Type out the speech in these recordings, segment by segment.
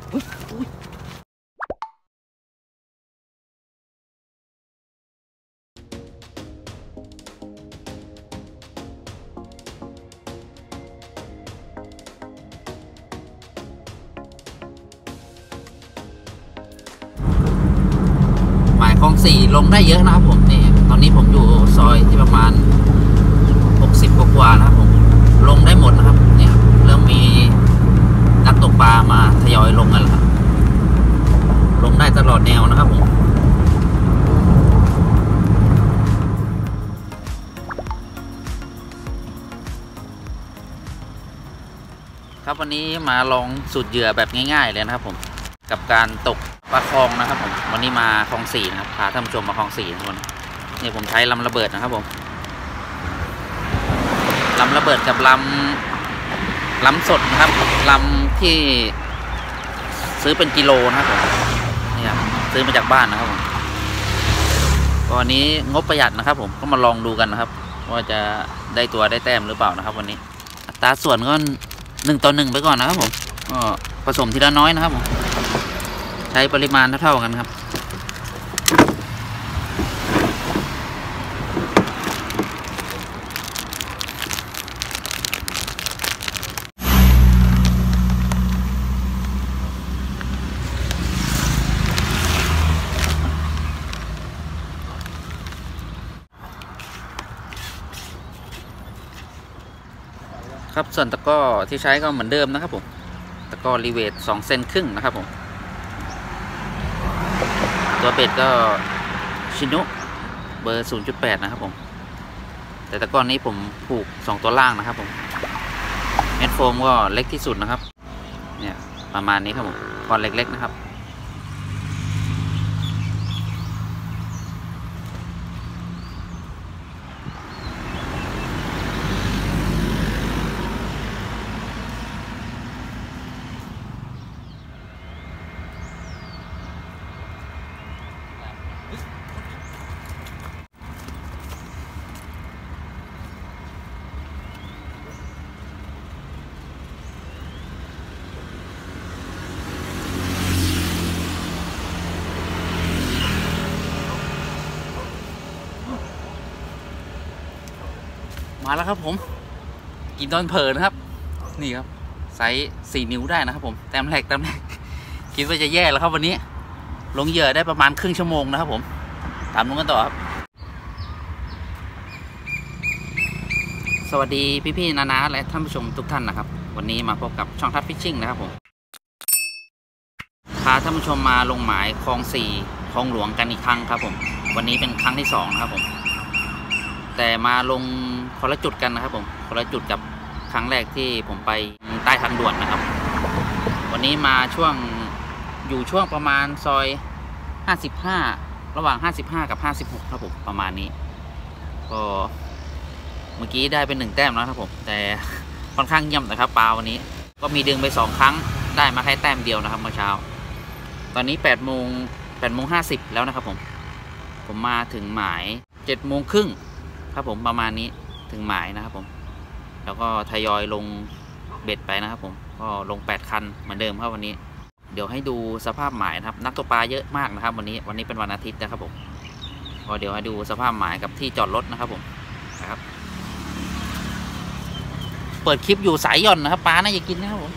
อุ๊ยอุ๊ยหมายคลองสี่ลงได้เยอะนะครับผมนี่ตอนนี้ผมอยู่ซอยที่ประมาณ60กว่านะครับผมลงได้หมดนะครับเนี่ยเริ่มมีนักตกปลามาทยอยลงกันแล้วครับลงได้ตลอดแนวนะครับผมครับวันนี้มาลองสูตรเหยื่อแบบง่ายๆเลยนะครับผมกับการตกปลาคลองนะครับผมวันนี้มาคลองสี่นะครับพาท่านผู้ชมมาคลองสี่ทุกคนนี่ผมใช้ลำระเบิดนะครับผมลำระเบิดกับลำสดนะครับลำที่ซื้อเป็นกิโลนะครับผมนี่ครับซื้อมาจากบ้านนะครับผมวันนี้งบประหยัดนะครับผมก็มาลองดูกันนะครับว่าจะได้ตัวได้แต้มหรือเปล่านะครับวันนี้อัตราส่วนก็1:1ไปก่อนนะครับผมก็ผสมทีละน้อยนะครับผมใช้ปริมาณเท่าๆกันครับครับส่วนตะกร้อที่ใช้ก็เหมือนเดิมนะครับผมตะกร้อรีเวท2 เซนครึ่งนะครับผมตัวเบ็ดก็ชินุเบอร์ 0.8 นะครับผมแต่ตะกร้อนี้ผมผูก2ตัวล่างนะครับผมเม็ดโฟมก็เล็กที่สุดนะครับเนี่ยประมาณนี้ครับผมก้อนเล็กๆนะครับมาแล้วครับผมกินตอนเผลอนะครับนี่ครับไซส์4 นิ้วได้นะครับผมแต้มแรกคิดว่าจะแย่แล้วครับวันนี้ลงเหยื่อได้ประมาณครึ่งชั่วโมงนะครับผมตามลงกันต่อครับสวัสดีพี่ๆนาๆและท่านผู้ชมทุกท่านนะครับวันนี้มาพบกับช่องทัดฟิชชิ่งนะครับผมพาท่านผู้ชมมาลงหมายคลอง4คลองหลวงกันอีกครั้งครับผมวันนี้เป็นครั้งที่2นะครับผมแต่มาลงคนละจุดกันนะครับผมคนละจุดกับครั้งแรกที่ผมไปใต้ทางด่วนนะครับวันนี้มาอยู่ช่วงประมาณซอย55ระหว่าง55กับ56ครับผมประมาณนี้ก็เมื่อกี้ได้เป็น1 แต้มแล้วครับผมแต่ค่อนข้างเยี่ยมนะครับปลาวันนี้ก็มีดึงไป2 ครั้งได้มาแค่แต้มเดียวนะครับเมื่อเช้าตอนนี้8:50แล้วนะครับผมมาถึงหมาย7:30ครับผมประมาณนี้ถึงหมายนะครับผมแล้วก็ทยอยลงเบ็ดไปนะครับผมก็ลง8 คันเหมือนเดิมครับวันนี้เดี๋ยวให้ดูสภาพหมายนะครับนักตกปลาเยอะมากนะครับวันนี้เป็นวันอาทิตย์นะครับผมก็เดี๋ยวให้ดูสภาพหมายกับที่จอดรถนะครับผมนะครับเปิดคลิปอยู่สายหย่อนนะครับปลาน่าจะกินนะครับผม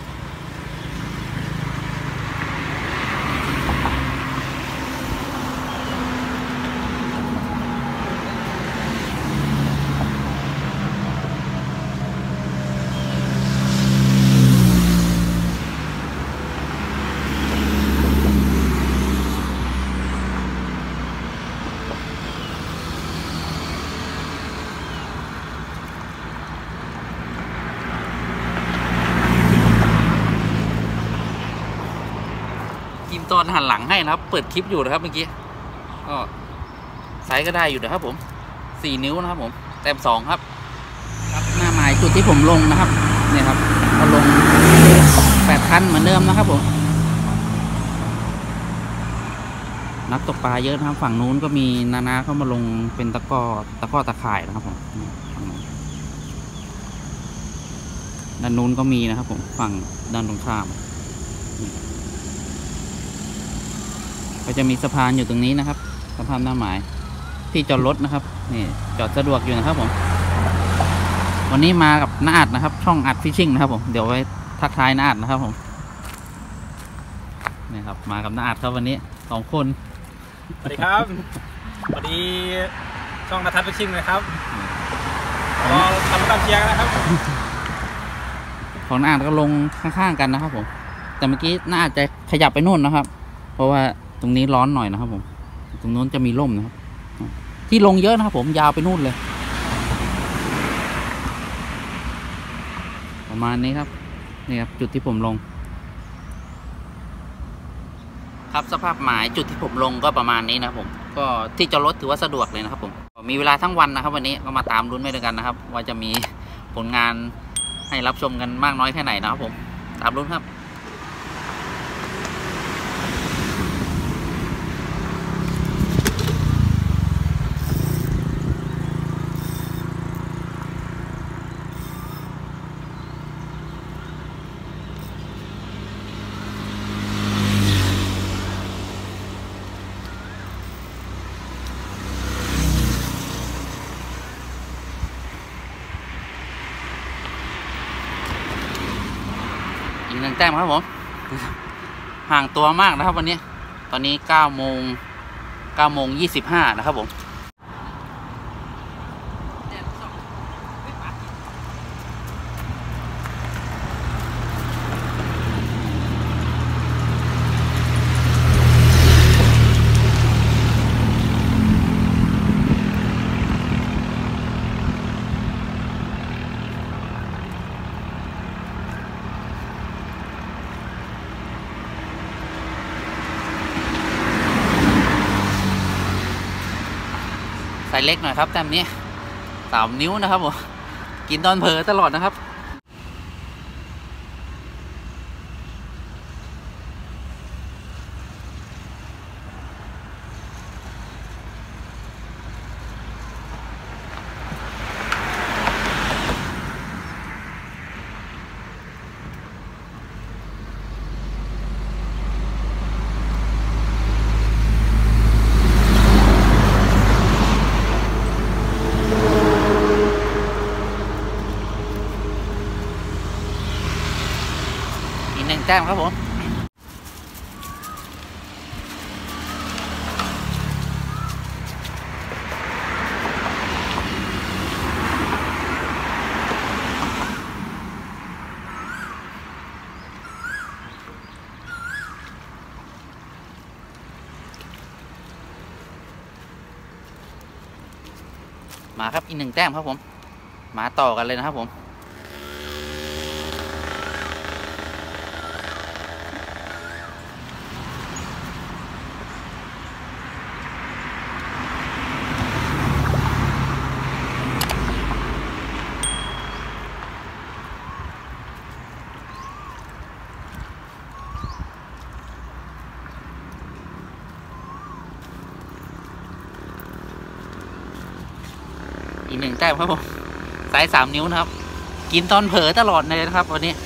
ตอนหันหลังให้นะครับเปิดคลิปอยู่นะครับเมื่อกี้ก็ไซส์ก็ได้อยู่นะครับผม4 นิ้วนะครับผมแต้ม2ครับหน้าหมายจุดที่ผมลงนะครับเนี่ยครับก็ลง8 คันเหมือนเดิมนะครับผมนักตกปลาเยอะนะครับฝั่งนู้นก็มีนาเข้ามาลงเป็นตะกร้อตะข่ายนะครับผมด้านนู้นก็มีนะครับผมฝั่งด้านตรงข้ามก็จะมีสะพานอยู่ตรงนี้นะครับสะพานหน้าหมายที่จอดรถนะครับนี่จอดสะดวกอยู่นะครับผมวันนี้มากับน้าอัดนะครับช่องอัดฟิชชิ่งนะครับผมเดี๋ยวไว้ทักทายน้าอัดนะครับผมนี่ครับมากับน้าอัดครับวันนี้2 คนสวัสดีครับสวัสดีช่องนัททัศน์ฟิชชิ่งนะครับรอทำตามเชียร์นะครับของน้าอัดก็ลงข้างๆกันนะครับผมแต่เมื่อกี้น้าอัดจะขยับไปนู่นนะครับเพราะว่าตรงนี้ร้อนหน่อยนะครับผมตรงนู้นจะมีร่มนะครับที่ลงเยอะนะครับผมยาวไปนู่นเลยประมาณนี้ครับนี่ครับจุดที่ผมลงครับสภาพหมายจุดที่ผมลงก็ประมาณนี้นะครับผมก็ที่จอดรถถือว่าสะดวกเลยนะครับผมมีเวลาทั้งวันนะครับวันนี้ก็มาตามลุ้นไปด้วยกันนะครับว่าจะมีผลงานให้รับชมกันมากน้อยแค่ไหนนะครับผมตามลุ้นครับอีก 1 แต้มครับผมห่างตัวมากนะครับวันนี้ตอนนี้9:25นะครับผมใส่เล็กหน่อยครับแต้มนี้3 นิ้วนะครับผมกินตอนเผลอตลอดนะครับ1 แต้มครับผมมาครับอีก 1 แต้มครับผมมาต่อกันเลยนะครับผมอีก 1 แต้มครับผมไซส์3 นิ้วนะครับกินตอนเผลอตลอดเลยนะครับวันนี้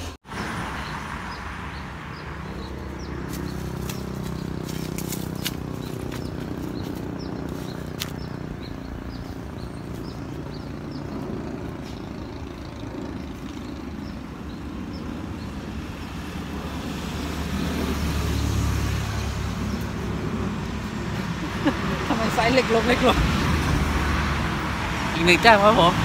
ทำไมไซส์เล็กลงอีก 1 แต้มครับผม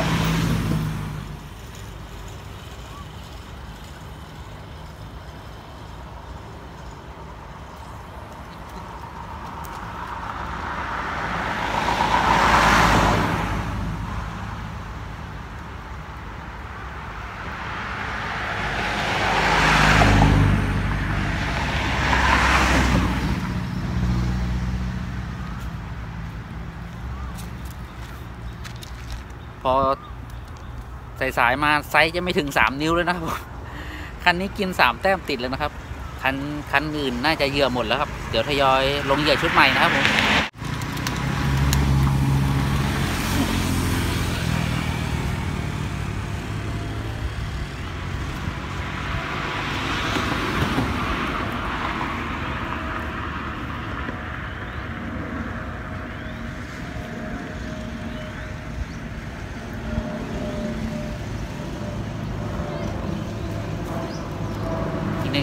พอสายมาไซส์จะไม่ถึง3 นิ้วเลยนะครับคันนี้กิน3 แต้มติดเลยนะครับคันอื่นน่าจะเหยื่อหมดแล้วครับเดี๋ยวทยอยลงเหยื่อชุดใหม่นะครับผม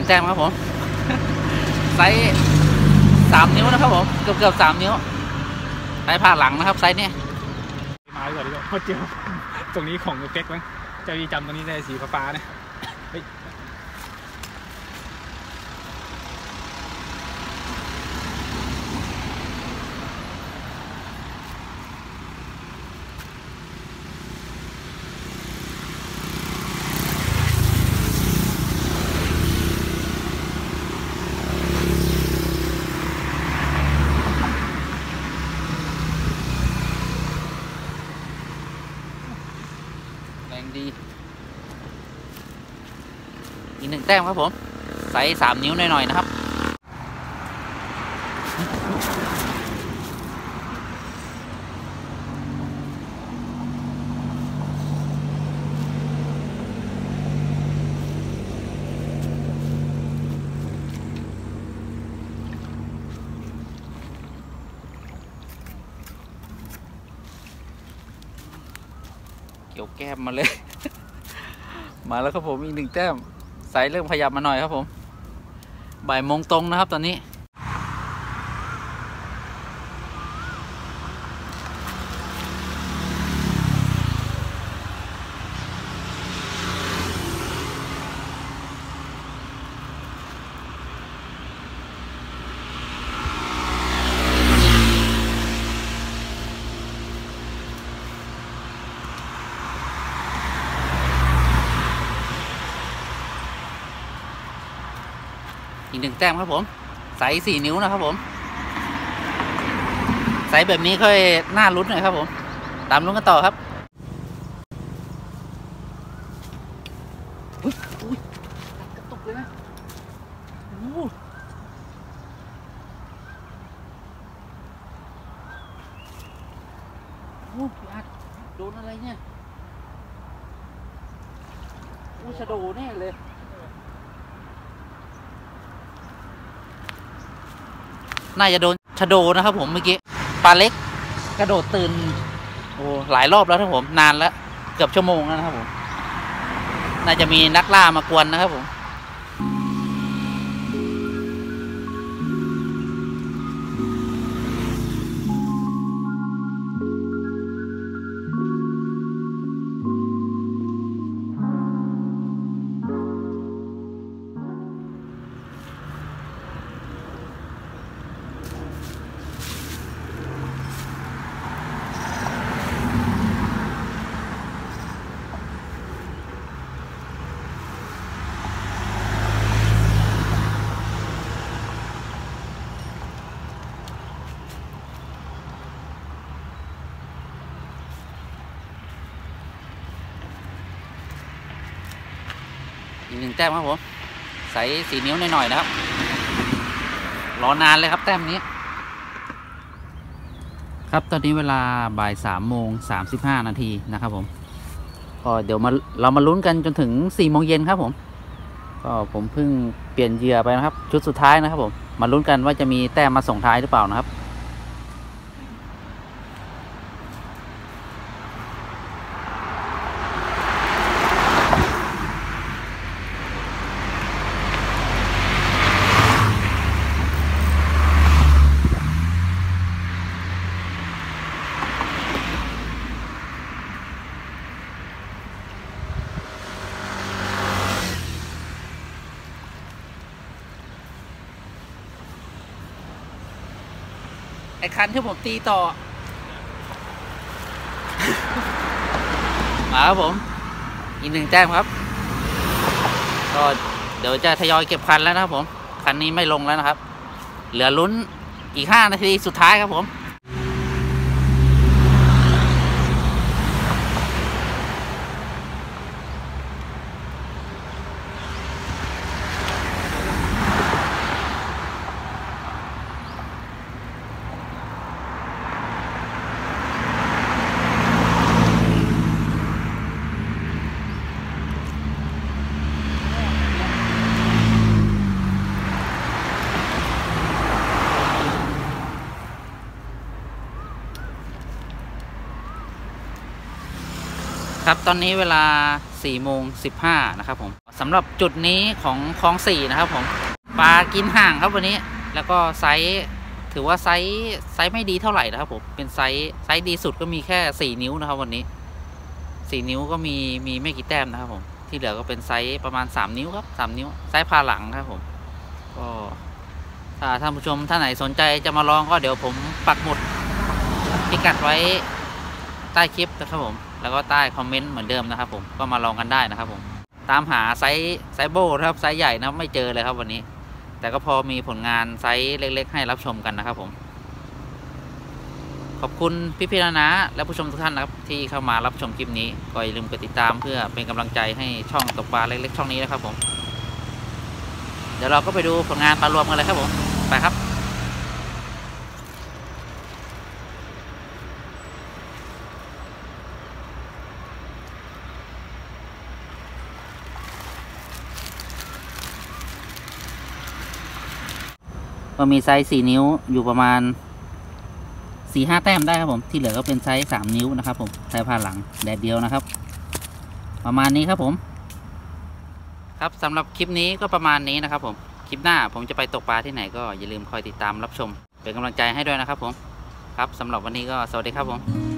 แต้มครับผม ไซส์3 นิ้วนะครับผมเกือบ3 นิ้วไซส์ผ่าหลังนะครับไซส์เนี่ยมาดีกว่าดีกว่าเพราะเจอตรงนี้ของเป๊กมั้งเจ้ายีจำตรงนี้ได้สีฟ้าเนี่ยเฮ้ยแรงดีอีก1 แต้มครับผมไซส์3 นิ้วหน่อยๆนะครับเกี่ยวแก้มมาเลย มาแล้วครับผมอีก1 แต้มไซส์เริ่มขยับมาหน่อยครับผมบ่ายโมงตรงนะครับตอนนี้อีก1 แต้มครับผมไซส์4 นิ้วนะครับผมไซส์แบบนี้ค่อยน่าลุ้นหน่อยครับผมตามลุ้นกันต่อครับอุ้ยกระตุกเลยนะโอ้โหพี่อาร์ตโดนอะไรเนี่ยโอ้ชะโดแน่เลยน่าจะโดนชะโดนะครับผมเมื่อกี้ปลาเล็กกระโดดตื่นโอ้หลายรอบแล้วครับผมนานแล้วเกือบชั่วโมงแล้วนะครับผมน่าจะมีนักล่ามากวนนะครับผมอีก1 แต้มครับผมใส่4 นิ้วหน่อยๆนะครับรอนานเลยครับแต้มนี้ครับตอนนี้เวลาบ่าย3:35 นาทีนะครับผมก็เดี๋ยวเรามาลุ้นกันจนถึง4 โมงเย็นครับผมก็ผมเพิ่งเปลี่ยนเหยื่อไปนะครับชุดสุดท้ายนะครับผมมาลุ้นกันว่าจะมีแต้มมาส่งท้ายหรือเปล่านะครับไอ้คันที่ผมตีต่อ มาครับผมอีก1 แต้มครับก็เดี๋ยวจะทยอยเก็บคันแล้วนะครับผมคันนี้ไม่ลงแล้วนะครับเหลือลุ้นอีก5 นาทีสุดท้ายครับผมครับตอนนี้เวลา4:15 นะครับผมสำหรับจุดนี้ของคลอง4นะครับผมปลากินห่างครับวันนี้แล้วก็ไซส์ถือว่าไซส์ไม่ดีเท่าไหร่นะครับผมเป็นไซส์ดีสุดก็มีแค่4นิ้วนะครับวันนี้4นิ้วก็มีไม่กี่แต้มนะครับผมที่เหลือก็เป็นไซส์ประมาณ3นิ้วครับ3นิ้วไซส์พาหลังครับผมก็ถ้าท่านผู้ชมท่านไหนสนใจจะมาลองก็เดี๋ยวผมปักหมุดพิกัดไว้ใต้คลิปนะครับผมแล้วก็ใต้คอมเมนต์เหมือนเดิมนะครับผมก็มาลองกันได้นะครับผมตามหาไซส์โบนะครับไซส์ใหญ่นะไม่เจอเลยครับวันนี้แต่ก็พอมีผลงานไซส์เล็กๆให้รับชมกันนะครับผมขอบคุณพี่ๆนะและผู้ชมทุกท่านนะครับที่เข้ามารับชมคลิปนี้ก็อย่าลืมกดติดตามเพื่อเป็นกำลังใจให้ช่องตกปลาเล็กๆช่องนี้นะครับผมเดี๋ยวเราก็ไปดูผลงานปลารวมกันเลยครับผมไปครับก็มีไซส์4นิ้วอยู่ประมาณ4-5 แต้มได้ครับผมที่เหลือก็เป็นไซส์3นิ้วนะครับผมไซส์ผ่านหลังแดดเดียวนะครับประมาณนี้ครับผมครับสำหรับคลิปนี้ก็ประมาณนี้นะครับผมคลิปหน้าผมจะไปตกปลาที่ไหนก็อย่าลืมคอยติดตามรับชมเป็นกำลังใจให้ด้วยนะครับผมครับสำหรับวันนี้ก็สวัสดีครับผม